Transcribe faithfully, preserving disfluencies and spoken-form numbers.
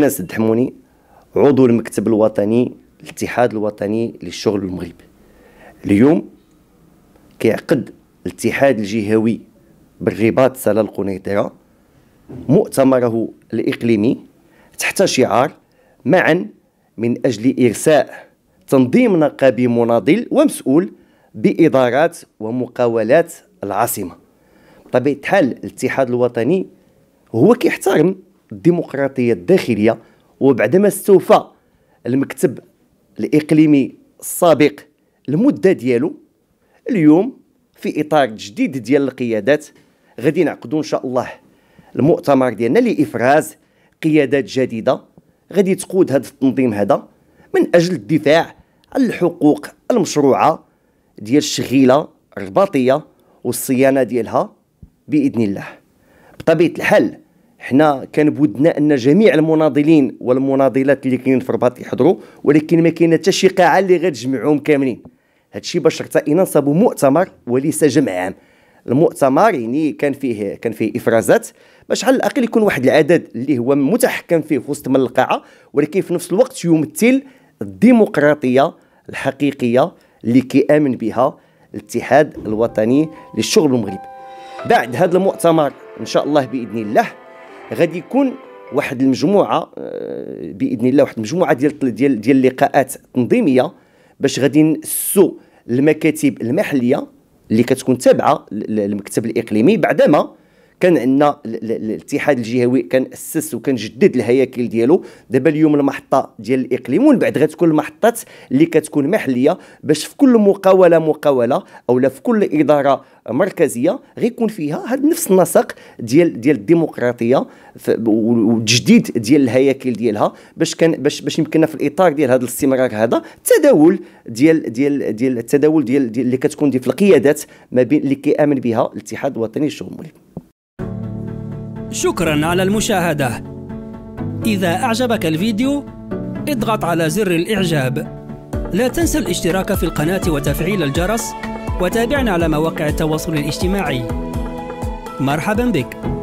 أنا سد حموني، عضو المكتب الوطني الاتحاد الوطني للشغل بالمغرب. اليوم كيعقد الاتحاد الجهوي بالرباط سلا القنيطرة مؤتمره الإقليمي تحت شعار معا من أجل إرساء تنظيم نقابي مناضل ومسؤول بإدارات ومقاولات العاصمة. بطبيعة الحال الاتحاد الوطني هو كيحترم الديمقراطية الداخلية، وبعدما استوفى المكتب الإقليمي السابق المدة ديالو، اليوم في إطار جديد ديال القيادات غادي نعقدوا إن شاء الله المؤتمر ديالنا لإفراز قيادات جديدة غادي تقود هذا التنظيم هذا من أجل الدفاع عن الحقوق المشروعة ديال الشغيلة الرباطية والصيانة ديالها بإذن الله. بطبيعة الحال حنا كان بودنا أن جميع المناضلين والمناضلات اللي كاينين في الرباط يحضروا، ولكن ما كاينه حتى شي قاعة اللي غتجمعهم كاملين. هادشي باش ارتئينا نصابوا مؤتمر وليس جمع عام. المؤتمر يعني كان فيه كان فيه افرازات باش على الاقل يكون واحد العدد اللي هو متحكم فيه في وسط من القاعه، ولكن في نفس الوقت يمثل الديمقراطيه الحقيقيه اللي كيامن بها الاتحاد الوطني للشغل بالمغرب. بعد هذا المؤتمر ان شاء الله باذن الله غادي يكون واحد المجموعه باذن الله واحد المجموعه ديال ديال ديال اللقاءات تنظيميه باش غادي نسوا المكاتب المحليه اللي كتكون تابعه للمكتب الاقليمي، بعدما كان عندنا الاتحاد الجهوي كان اسس وكان جدد الهياكل ديالو. دابا اليوم المحطه ديال الاقليم، ومن بعد غتكون المحطات اللي كتكون محليه، باش في كل مقاوله مقاوله او لا في كل اداره مركزيه غيكون فيها هذا نفس النسق ديال ديال الديمقراطيه والتجديد ديال الهياكل ديالها، باش كان باش باش يمكننا في الاطار ديال هذا الاستمرار هذا التداول ديال ديال ديال التداول ديال, ديال اللي كتكون دي في القيادات ما بين اللي كيامن بها الاتحاد الوطني للشغل بالمغرب. شكرا على المشاهدة. إذا أعجبك الفيديو اضغط على زر الإعجاب. لا تنسى الاشتراك في القناة وتفعيل الجرس، وتابعنا على مواقع التواصل الاجتماعي. مرحبا بك.